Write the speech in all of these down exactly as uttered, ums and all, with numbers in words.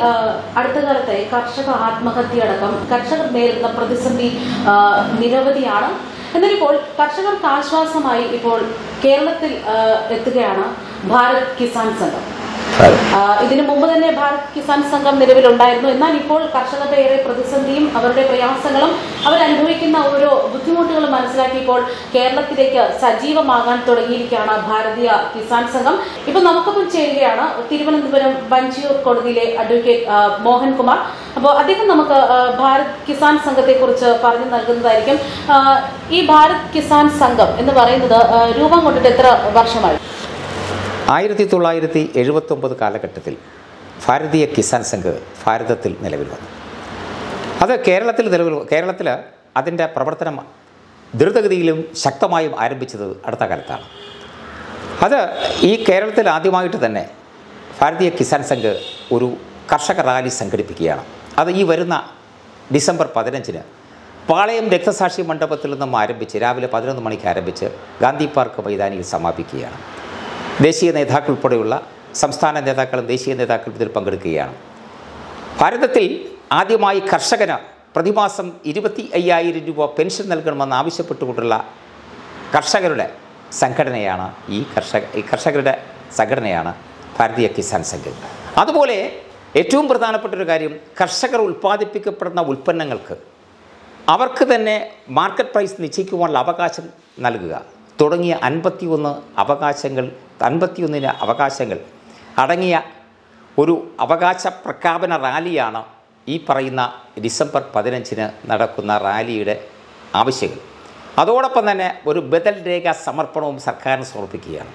അടുത്ത കാലത്തെ കർഷക ആത്മഹത്യ അടക്കം കർഷകർ നേരിടുന്ന പ്രതിസന്ധി നിരവധിയാണ്. എന്നാൽ ഇപ്പോൾ കർഷകർക്ക് ആശ്വാസമായി ഇപ്പോൾ കേരളത്തിൽ എത്തുകയാണ് ഭാരത് കിസാൻ സംഘം. ഇതിനു മുമ്പ് തന്നെ ഭാരത് കിസാൻ സംഘം നിലവിലുണ്ടായിരുന്നു. എന്നാൽ ഇപ്പോൾ കർഷകരുടെ ഏറെ പ്രതിസന്ധിയും അവരുടെ പ്രയാസങ്ങളും അവരനുഭവിക്കുന്ന ഓരോ ബുദ്ധിമുട്ടുകളും മനസ്സിലാക്കി ഇപ്പോൾ കേരളത്തിലേക്ക് സജീവമാകാൻ തുടങ്ങിയിരിക്കുകയാണ് ഭാരതീയ കിസാൻ സംഘം. ഇപ്പൊ നമുക്കൊപ്പം ചേരുകയാണ് തിരുവനന്തപുരം വഞ്ചിയൂർ കോടതിയിലെ അഡ്വക്കേറ്റ് മോഹൻകുമാർ. അപ്പോൾ അദ്ദേഹം നമുക്ക് ഭാരത് കിസാൻ സംഘത്തെ കുറിച്ച് പറഞ്ഞു നൽകുന്നതായിരിക്കും. ഈ ഭാരത് കിസാൻ സംഘം എന്ന് പറയുന്നത് രൂപം കൊണ്ടിട്ട് എത്ര വർഷമായി? ആയിരത്തി തൊള്ളായിരത്തി എഴുപത്തി ഒമ്പത് കാലഘട്ടത്തിൽ ഭാരതീയ കിസാൻ സംഘ് ഭാരതത്തിൽ നിലവിൽ വന്നു. അത് കേരളത്തിൽ നിലവിൽ കേരളത്തിൽ അതിൻ്റെ പ്രവർത്തനം ദ്രുതഗതിയിലും ശക്തമായും ആരംഭിച്ചത് അടുത്ത കാലത്താണ്. അത് ഈ കേരളത്തിൽ ആദ്യമായിട്ട് തന്നെ ഭാരതീയ കിസാൻ സംഘ് ഒരു കർഷക റാലി സംഘടിപ്പിക്കുകയാണ്. അത് ഈ വരുന്ന ഡിസംബർ പതിനഞ്ചിന് പാളയം രക്തസാക്ഷി മണ്ഡപത്തിൽ നിന്നും ആരംഭിച്ച് രാവിലെ പതിനൊന്ന് മണിക്ക് ആരംഭിച്ച് ഗാന്ധി പാർക്ക് മൈതാനിയിൽ സമാപിക്കുകയാണ്. ദേശീയ നേതാക്കൾ ഉൾപ്പെടെയുള്ള സംസ്ഥാന നേതാക്കളും ദേശീയ നേതാക്കളും ഇതിൽ പങ്കെടുക്കുകയാണ്. ഭാരതത്തിൽ ആദ്യമായി കർഷകന് പ്രതിമാസം ഇരുപത്തി അയ്യായിരം രൂപ പെൻഷൻ നൽകണമെന്ന് ആവശ്യപ്പെട്ടുകൊണ്ടുള്ള കർഷകരുടെ സംഘടനയാണ് ഈ കർഷക ഈ കർഷകരുടെ സംഘടനയാണ് ഭാരതീയ കിസാൻ സംഘ്. അതുപോലെ ഏറ്റവും പ്രധാനപ്പെട്ടൊരു കാര്യം, കർഷകർ ഉൽപ്പാദിപ്പിക്കപ്പെടുന്ന ഉൽപ്പന്നങ്ങൾക്ക് അവർക്ക് തന്നെ മാർക്കറ്റ് പ്രൈസ് നിശ്ചയിക്കുവാനുള്ള അവകാശം നൽകുക തുടങ്ങിയ അൻപത്തി ഒന്ന് അവകാശങ്ങൾ അൻപത്തിയൊന്നിന് അവകാശങ്ങൾ അടങ്ങിയ ഒരു അവകാശ പ്രഖ്യാപന റാലിയാണ് ഈ പറയുന്ന ഡിസംബർ പതിനഞ്ചിന് നടക്കുന്ന റാലിയുടെ ആവശ്യങ്ങൾ. അതോടൊപ്പം തന്നെ ഒരു ബദൽ രേഖ സമർപ്പണവും സർക്കാരിന് സമർപ്പിക്കുകയാണ്.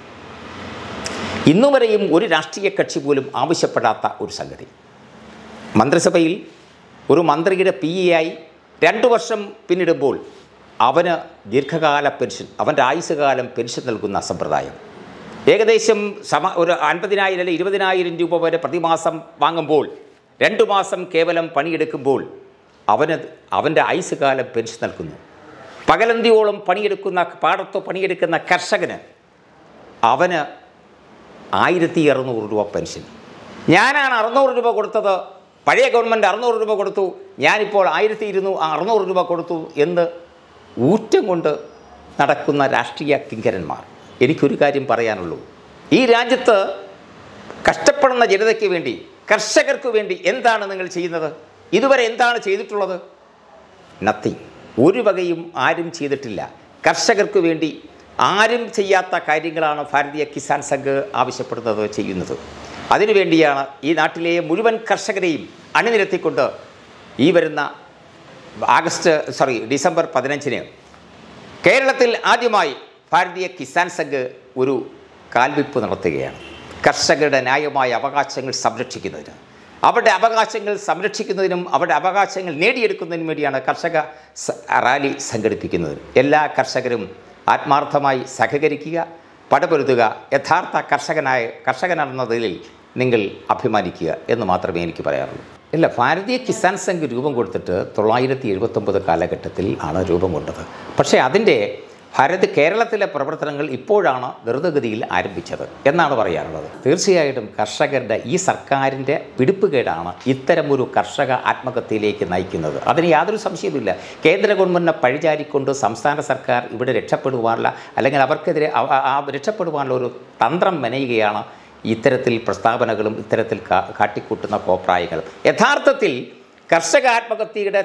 ഇന്നുവരെയും ഒരു രാഷ്ട്രീയ കക്ഷി പോലും ആവശ്യപ്പെടാത്ത ഒരു സംഗതി. മന്ത്രിസഭയിൽ ഒരു മന്ത്രിയുടെ പി എ ആയി രണ്ടു വർഷം പിന്നിടുമ്പോൾ അവന് ദീർഘകാല പെൻഷൻ, അവൻ്റെ ആയുസ്സുകാലം പെൻഷൻ നൽകുന്ന സമ്പ്രദായം ഏകദേശം സമ ഒരു അൻപതിനായിരം അല്ലെങ്കിൽ ഇരുപതിനായിരം രൂപ വരെ പ്രതിമാസം വാങ്ങുമ്പോൾ രണ്ടു മാസം കേവലം പണിയെടുക്കുമ്പോൾ അവന് അവൻ്റെ ആയുസ്സുകാലം പെൻഷൻ നൽകുന്നു. പകലന്തിയോളം പണിയെടുക്കുന്ന പാടത്തോ പണിയെടുക്കുന്ന കർഷകന് അവന് ആയിരത്തി അറുന്നൂറ് രൂപ പെൻഷൻ. ഞാനാണ് അറുന്നൂറ് രൂപ കൊടുത്തത്, പഴയ ഗവൺമെൻറ് അറുന്നൂറ് രൂപ കൊടുത്തു, ഞാനിപ്പോൾ ആയിരത്തി ഇരുന്നൂ അറുന്നൂറ് രൂപ കൊടുത്തു എന്ന് ഊറ്റം കൊണ്ട് നടക്കുന്ന രാഷ്ട്രീയ കിങ്കരന്മാർ. എനിക്കൊരു കാര്യം പറയാനുള്ളൂ, ഈ രാജ്യത്ത് കഷ്ടപ്പെടുന്ന ജനതയ്ക്ക് വേണ്ടി, കർഷകർക്ക് വേണ്ടി എന്താണ് നിങ്ങൾ ചെയ്യുന്നത്? ഇതുവരെ എന്താണ് ചെയ്തിട്ടുള്ളത്? നത്തിങ്. ഒരു വകയും ആരും ചെയ്തിട്ടില്ല. കർഷകർക്ക് വേണ്ടി ആരും ചെയ്യാത്ത കാര്യങ്ങളാണ് ഭാരതീയ കിസാൻ സംഘ് ആവശ്യപ്പെടുന്നത്, ചെയ്യുന്നത്. അതിനുവേണ്ടിയാണ് ഈ നാട്ടിലെ മുഴുവൻ കർഷകരെയും അണിനിരത്തിക്കൊണ്ട് ഈ വരുന്ന ആഗസ്റ്റ് സോറി ഡിസംബർ പതിനഞ്ചിന് കേരളത്തിൽ ആദ്യമായി ഭാരതീയ കിസാൻ സംഘ് ഒരു കാൽവെപ്പ് നടത്തുകയാണ്. കർഷകരുടെ ന്യായമായ അവകാശങ്ങൾ സംരക്ഷിക്കുന്നതിന്, അവരുടെ അവകാശങ്ങൾ സംരക്ഷിക്കുന്നതിനും അവരുടെ അവകാശങ്ങൾ നേടിയെടുക്കുന്നതിനും വേണ്ടിയാണ് കർഷക റാലി സംഘടിപ്പിക്കുന്നത്. എല്ലാ കർഷകരും ആത്മാർത്ഥമായി സഹകരിക്കുക, പടപൊരുതുക, യഥാർത്ഥ കർഷകനായ കർഷകനെന്നതിൽ നിങ്ങൾ അഭിമാനിക്കുക എന്ന് മാത്രമേ എനിക്ക് പറയാറുള്ളൂ. ഇല്ല, ഭാരതീയ കിസാൻ സംഘ് രൂപം കൊടുത്തിട്ട് തൊള്ളായിരത്തി എഴുപത്തൊമ്പത് കാലഘട്ടത്തിൽ ആണ് രൂപം കൊണ്ടത്. പക്ഷേ അതിൻ്റെ ഭാരത് കേരളത്തിലെ പ്രവർത്തനങ്ങൾ ഇപ്പോഴാണ് ദ്രുതഗതിയിൽ ആരംഭിച്ചത് എന്നാണ് പറയാറുള്ളത്. തീർച്ചയായിട്ടും കർഷകരുടെ ഈ സർക്കാരിൻ്റെ പിടിപ്പുകേടാണ് ഇത്തരമൊരു കർഷക ആത്മഹത്യയിലേക്ക് നയിക്കുന്നത്. അതിന് യാതൊരു സംശയവുമില്ല. കേന്ദ്ര ഗവൺമെൻറ്റിനെ പഴിചാരിക്കൊണ്ട് സംസ്ഥാന സർക്കാർ ഇവിടെ രക്ഷപ്പെടുവാനുള്ള അല്ലെങ്കിൽ അവർക്കെതിരെ രക്ഷപ്പെടുവാനുള്ള ഒരു തന്ത്രം മെനയുകയാണ് ഇത്തരത്തിൽ പ്രസ്താവനകളും ഇത്തരത്തിൽ കാട്ടിക്കൂട്ടുന്ന കോപ്രായങ്ങളും. യഥാർത്ഥത്തിൽ കർഷക ആത്മഹത്യയുടെ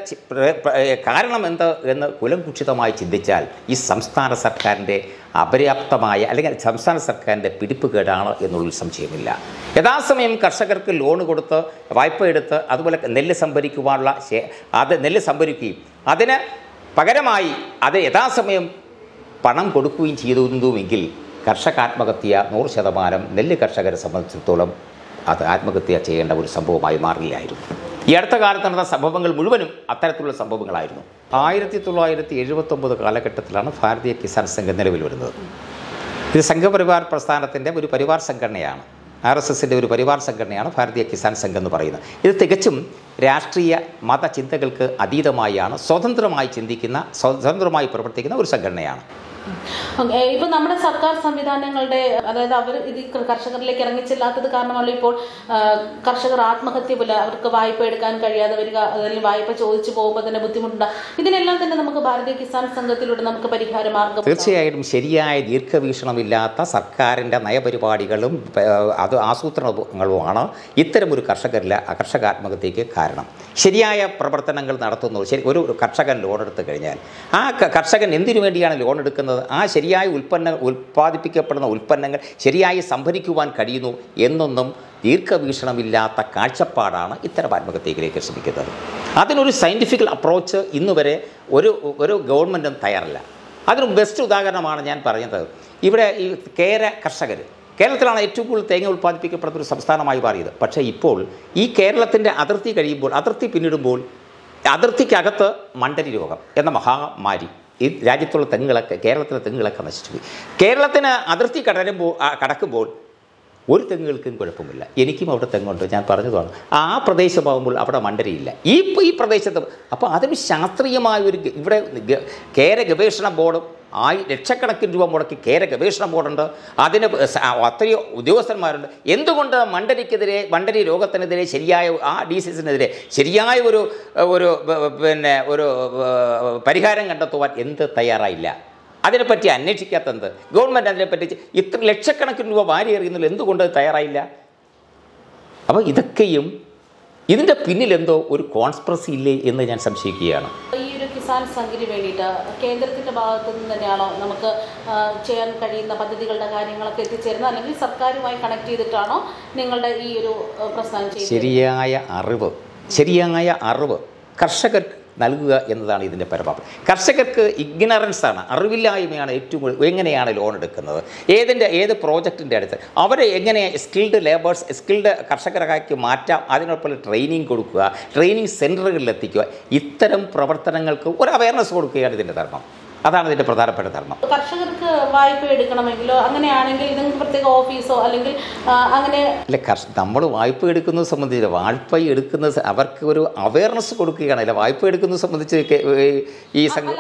കാരണം എന്ത് എന്ന് കുലംകുഷിതമായി ചിന്തിച്ചാൽ ഈ സംസ്ഥാന സർക്കാരിൻ്റെ അപര്യാപ്തമായ അല്ലെങ്കിൽ സംസ്ഥാന സർക്കാരിൻ്റെ പിടിപ്പുകേടാണ് എന്നുള്ളൊരു സംശയമില്ല. യഥാസമയം കർഷകർക്ക് ലോൺ കൊടുത്ത് വായ്പ എടുത്ത് അതുപോലെ നെല്ല് സംഭരിക്കുവാനുള്ള അത് നെല്ല് സംഭരിക്കുകയും അതിന് പകരമായി അത് യഥാസമയം പണം കൊടുക്കുകയും ചെയ്തിരുന്നുവെങ്കിൽ കർഷക ആത്മഹത്യ നൂറ് ശതമാനം നെല്ല് കർഷകരെ സംബന്ധിച്ചിടത്തോളം അത് ആത്മഹത്യ ചെയ്യേണ്ട ഒരു സംഭവമായി മാറില്ലായിരുന്നു. ഈ അടുത്ത കാലത്ത് നടന്ന സംഭവങ്ങൾ മുഴുവനും അത്തരത്തിലുള്ള സംഭവങ്ങളായിരുന്നു. ആയിരത്തി തൊള്ളായിരത്തി എഴുപത്തൊമ്പത് കാലഘട്ടത്തിലാണ് ഭാരതീയ കിസാൻ സംഘ് നിലവിൽ വരുന്നത്. ഇത് സംഘപരിവാർ പ്രസ്ഥാനത്തിൻ്റെ ഒരു പരിവാർ സംഘടനയാണ്. ആർ എസ് എസിൻ്റെ ഒരു പരിവാർ സംഘടനയാണ് ഭാരതീയ കിസാൻ സംഘ് എന്ന് പറയുന്നത്. ഇത് തികച്ചും രാഷ്ട്രീയ മതചിന്തകൾക്ക് അതീതമായാണ് സ്വതന്ത്രമായി ചിന്തിക്കുന്ന സ്വതന്ത്രമായി പ്രവർത്തിക്കുന്ന ഒരു സംഘടനയാണ്. ഇപ്പൊ നമ്മുടെ സർക്കാർ സംവിധാനങ്ങളുടെ അതായത് അവർ ഇത് കർഷകരിലേക്ക് ഇറങ്ങിച്ചെല്ലാത്തത് കാരണമല്ല ഇപ്പോൾ കർഷകർ ആത്മഹത്യ പോലെ അവർക്ക് വായ്പ എടുക്കാൻ കഴിയാതെ വരിക, അല്ലെങ്കിൽ വായ്പ ചോദിച്ചു പോകുമ്പോൾ തന്നെ ബുദ്ധിമുട്ടുണ്ട്. ഇതിനെല്ലാം തന്നെ നമുക്ക് ഭാരതീയ കിസാൻ സംഘത്തിലൂടെ നമുക്ക് പരിഹാര മാർഗം. തീർച്ചയായിട്ടും ശരിയായ ദീർഘവീക്ഷണമില്ലാത്ത സർക്കാരിൻ്റെ നയപരിപാടികളും അത് ആസൂത്രണങ്ങളുമാണ് ഇത്തരമൊരു കർഷകരിലെ കർഷക ആത്മഹത്യയ്ക്ക് കാരണം. ശരിയായ പ്രവർത്തനങ്ങൾ നടത്തുന്നു. ശരി, ഒരു കർഷകൻ ലോൺ എടുത്തു കഴിഞ്ഞാൽ ആ കർഷകൻ എന്തിനു വേണ്ടിയാണ് ലോൺ എടുക്കുന്നത്? ആ ശരിയായ ഉൽപ്പന്ന ഉൽപ്പാദിപ്പിക്കപ്പെടുന്ന ഉൽപ്പന്നങ്ങൾ ശരിയായി സംഭരിക്കുവാൻ കഴിയുന്നു എന്നൊന്നും ദീർഘവീക്ഷണമില്ലാത്ത കാഴ്ചപ്പാടാണ് ഇത്തരം ആത്മഹത്യയിലേക്ക് ശ്രമിക്കുന്നത്. അതിനൊരു സയൻറ്റിഫിക്കൽ അപ്രോച്ച് ഇന്നുവരെ ഒരു ഒരു ഗവൺമെൻറ്റും തയ്യാറല്ല. അതിന് ബെസ്റ്റ് ഉദാഹരണമാണ് ഞാൻ പറയുന്നത്. ഇവിടെ ഈ കേര കർഷകർ, കേരളത്തിലാണ് ഏറ്റവും കൂടുതൽ തേങ്ങ ഉൽപ്പാദിപ്പിക്കപ്പെടുന്ന ഒരു സംസ്ഥാനമായി മാറിയത്. പക്ഷേ ഇപ്പോൾ ഈ കേരളത്തിൻ്റെ അതിർത്തി കഴിയുമ്പോൾ, അതിർത്തി പിന്നിടുമ്പോൾ അതിർത്തിക്കകത്ത് മണ്ടരി രോഗം എന്ന മഹാമാരി ഈ രാജ്യത്തുള്ള തെങ്ങുകളൊക്കെ, കേരളത്തിലെ തെങ്ങുകളൊക്കെ നശിച്ചു. കേരളത്തിന് അതിർത്തി കടരുമ്പോൾ കടക്കുമ്പോൾ ഒരു തെങ്ങുകൾക്കും കുഴപ്പമില്ല. എനിക്കും അവിടെ തെങ്ങുണ്ട്, ഞാൻ പറഞ്ഞതാണ്. ആ പ്രദേശമാകുമ്പോൾ അവിടെ മണ്ടരിയില്ല. ഈ ഈ പ്രദേശത്ത് അപ്പോൾ അതിന് ശാസ്ത്രീയമായ ഒരു ഇവിടെ കേര ഗവേഷണ ബോർഡും ആയി ലക്ഷക്കണക്കിന് രൂപ മുടക്കി കേര ഗവേഷണ ബോർഡുണ്ട്. അതിന് അത്രയോ ഉദ്യോഗസ്ഥന്മാരുണ്ട്. എന്തുകൊണ്ട് മണ്ടരിക്കെതിരെ, മണ്ടരി രോഗത്തിനെതിരെ ശരിയായ ആ ഡിസീസിനെതിരെ ശരിയായ ഒരു ഒരു പിന്നെ ഒരു പരിഹാരം കണ്ടെത്തുവാൻ എന്ത് തയ്യാറായില്ല? അതിനെപ്പറ്റി അന്വേഷിക്കാത്തത് ഗവൺമെൻറ് അതിനെപ്പറ്റി ഇത്ര ലക്ഷക്കണക്കിന് രൂപ വാരി എറിയുന്നതിൽ എന്തുകൊണ്ട് തയ്യാറായില്ല? അപ്പോൾ ഇതൊക്കെയും ഇതിൻ്റെ പിന്നിലെന്തോ ഒരു കോൺസ്പിറസി ഇല്ലേ എന്ന് ഞാൻ സംശയിക്കുകയാണ്. ഈ ഒരു കിസാൻ സംഘിന് വേണ്ടിയിട്ട് കേന്ദ്രത്തിൻ്റെ ഭാഗത്തു നിന്ന് തന്നെയാണോ നമുക്ക് ചെയ്യാൻ കഴിയുന്ന പദ്ധതികളുടെ കാര്യങ്ങളൊക്കെ എത്തിച്ചേരുന്നത്, അല്ലെങ്കിൽ സർക്കാരുമായി കണക്ട് ചെയ്തിട്ടാണോ നിങ്ങളുടെ ഈ ഒരു പ്രസ്ഥാനം ചെയ്യുന്നത്? ശരിയായ അറിവ് ശരിയായ അറിവ് കർഷകർ നൽകുക എന്നതാണ് ഇതിൻ്റെ പരമാവധി. കർഷകർക്ക് ഇഗ്നറൻസാണ്, അറിവില്ലായ്മയാണ് ഏറ്റവും. എങ്ങനെയാണ് ലോൺ എടുക്കുന്നത്, ഏതിൻ്റെ ഏത് പ്രോജക്റ്റിൻ്റെ അടുത്ത് അവരെ എങ്ങനെ സ്കിൽഡ് ലേബേഴ്സ് സ്കിൽഡ് കർഷകരാക്കി മാറ്റാം, അതിനൊപ്പം ട്രെയിനിങ് കൊടുക്കുക, ട്രെയിനിങ് സെൻറ്ററുകളിൽ എത്തിക്കുക. ഇത്തരം പ്രവർത്തനങ്ങൾക്ക് ഒരു അവയർനെസ് കൊടുക്കുകയാണ് ഇതിൻ്റെ ധർമ്മം. അതാണ് ഇതിൻ്റെ പ്രധാനപ്പെട്ട ധർമ്മം. കർഷകർക്ക് വായ്പ എടുക്കണമെങ്കിലോ അങ്ങനെയാണെങ്കിൽ ഇതിന് പ്രത്യേക ഓഫീസോ അല്ലെങ്കിൽ അങ്ങനെ അല്ല, കർഷ നമ്മൾ വായ്പ എടുക്കുന്നത് സംബന്ധിച്ച് വായ്പ എടുക്കുന്നത് അവർക്ക് ഒരു അവയർനെസ് കൊടുക്കുകയാണ്. അല്ല, വായ്പ എടുക്കുന്നത് സംബന്ധിച്ച് ഈ സംഘം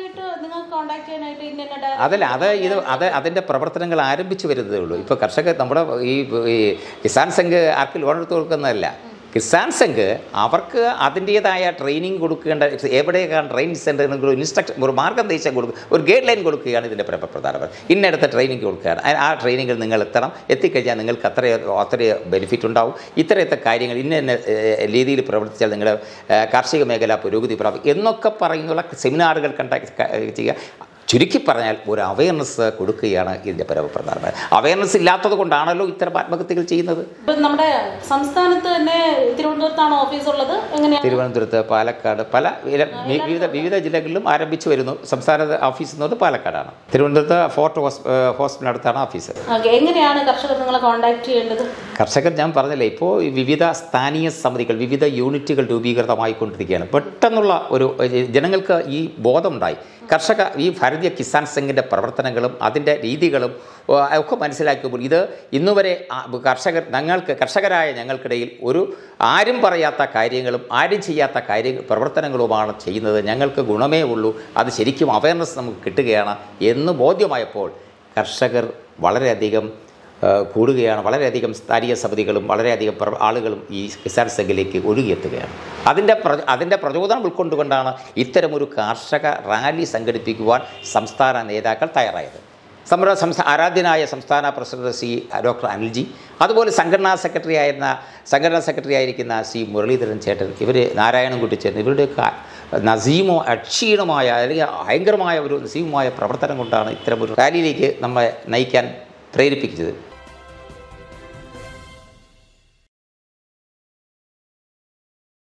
അതല്ല അത് ഇത് അത് അതിൻ്റെ പ്രവർത്തനങ്ങൾ ആരംഭിച്ചു വരുന്നതേ ഉള്ളൂ. ഇപ്പോൾ കർഷകർ നമ്മുടെ ഈ കിസാൻ സംഘ് ആർക്ക് ലോൺ എടുത്ത് കൊടുക്കുന്നതല്ല. കിസാൻ സംഘ് അവർക്ക് അതിൻ്റേതായ ട്രെയിനിങ് കൊടുക്കേണ്ട, എവിടെയൊക്കെയാണ് ട്രെയിനിങ് സെൻ്റർ ഒരു ഇൻസ്ട്രക്ഷൻ, ഒരു മാർഗ്ഗനിർദ്ദേശം കൊടുക്കുക, ഒരു ഗൈഡ് ലൈൻ കൊടുക്കുകയാണ് ഇതിൻ്റെ പ്രധാനപ്പെട്ട. ഇന്നടുത്ത ട്രെയിനിങ് കൊടുക്കുകയാണ്. ആ ട്രെയിനിങ്ങിൽ നിങ്ങൾ എത്തണം, എത്തിക്കഴിഞ്ഞാൽ നിങ്ങൾക്ക് അത്രയോ അത്രയോ ബെനിഫിറ്റ് ഉണ്ടാവും. ഇത്തരത്തെ കാര്യങ്ങൾ ഇന്ന ഇന്ന രീതിയിൽ പ്രവർത്തിച്ചാൽ നിങ്ങളുടെ കാർഷിക മേഖല പുരോഗതി പ്രാപിക്കും എന്നൊക്കെ പറയുന്നുള്ള സെമിനാറുകൾ കണ്ടാക്ട് ചെയ്യുക. ചുരുക്കി പറഞ്ഞാൽ ഒരു അവയർനെസ് കൊടുക്കുകയാണ് ഇതിൻ്റെ പരമപ്രധാനമായ. അവയർനെസ് ഇല്ലാത്തത് കൊണ്ടാണല്ലോ ഇത്തരം ആത്മഹത്യകൾ ചെയ്യുന്നത്. നമ്മുടെ സംസ്ഥാനത്ത് തന്നെ തിരുവനന്തപുരത്താണ് ഓഫീസ് ഉള്ളത്. എങ്ങനെയാണ്? തിരുവനന്തപുരത്ത്, പാലക്കാട്, പല വിവിധ വിവിധ ജില്ലകളിലും ആരംഭിച്ചു വരുന്നു. സംസ്ഥാന ഓഫീസ് എന്നത് പാലക്കാടാണ്. തിരുവനന്തപുരത്ത് ഫോർട്ട് ഹോസ്പിറ്റലിനടുത്താണ് ഓഫീസ്. എങ്ങനെയാണ് കർഷകർ നിങ്ങളെ കോൺടാക്ട് ചെയ്യേണ്ടത്? കർഷകർ ഞാൻ പറഞ്ഞില്ലേ, ഇപ്പോൾ വിവിധ സ്ഥാനീയ സമിതികൾ, വിവിധ യൂണിറ്റുകൾ രൂപീകൃതമായിക്കൊണ്ടിരിക്കുകയാണ്. പെട്ടെന്നുള്ള ഒരു ജനങ്ങൾക്ക് ഈ ബോധമുണ്ടായി. കർഷക ഈ ഭാരതീയ കിസാൻ സംഘിൻ്റെ പ്രവർത്തനങ്ങളും അതിൻ്റെ രീതികളും ഒക്കെ മനസ്സിലാക്കുമ്പോൾ ഇത് ഇന്നുവരെ കർഷകർ ഞങ്ങൾക്ക് കർഷകരായ ഞങ്ങൾക്കിടയിൽ ഒരു ആരും പറയാത്ത കാര്യങ്ങളും ആരും ചെയ്യാത്ത കാര്യ പ്രവർത്തനങ്ങളുമാണ് ചെയ്യുന്നത്. ഞങ്ങൾക്ക് ഗുണമേ ഉള്ളൂ, അത് ശരിക്കും അവയർനെസ് നമുക്ക് കിട്ടുകയാണ് എന്ന് ബോധ്യമായപ്പോൾ കർഷകർ വളരെയധികം കൂടുകയാണ്. വളരെയധികം സ്ഥാനീയ സമിതികളും വളരെയധികം ആളുകളും ഈ കിസാൻ സംഘിലേക്ക് ഒഴുകിയെത്തുകയാണ്. അതിൻ്റെ പ്ര അതിൻ്റെ പ്രചോദനം ഉൾക്കൊണ്ടുകൊണ്ടാണ് ഇത്തരമൊരു കാർഷക റാലി സംഘടിപ്പിക്കുവാൻ സംസ്ഥാന നേതാക്കൾ തയ്യാറായത്. നമ്മുടെ സംസ്ഥാന ആരാധ്യനായ സംസ്ഥാന പ്രസിഡന്റ് സി ഡോക്ടർ അനിൽജി, അതുപോലെ സംഘടനാ സെക്രട്ടറി ആയിരുന്ന സംഘടനാ സെക്രട്ടറി ആയിരിക്കുന്ന സി മുരളീധരൻ ചേട്ടൻ, ഇവർ നാരായണൻകുട്ടി ചേട്ടൻ, ഇവരുടെയൊക്കെ നസീമോ അക്ഷീണമായ അല്ലെങ്കിൽ ഭയങ്കരമായ ഒരു നസീമമായ പ്രവർത്തനം കൊണ്ടാണ് ഇത്തരമൊരു റാലിയിലേക്ക് നമ്മെ നയിക്കാൻ പ്രേരിപ്പിച്ചത്.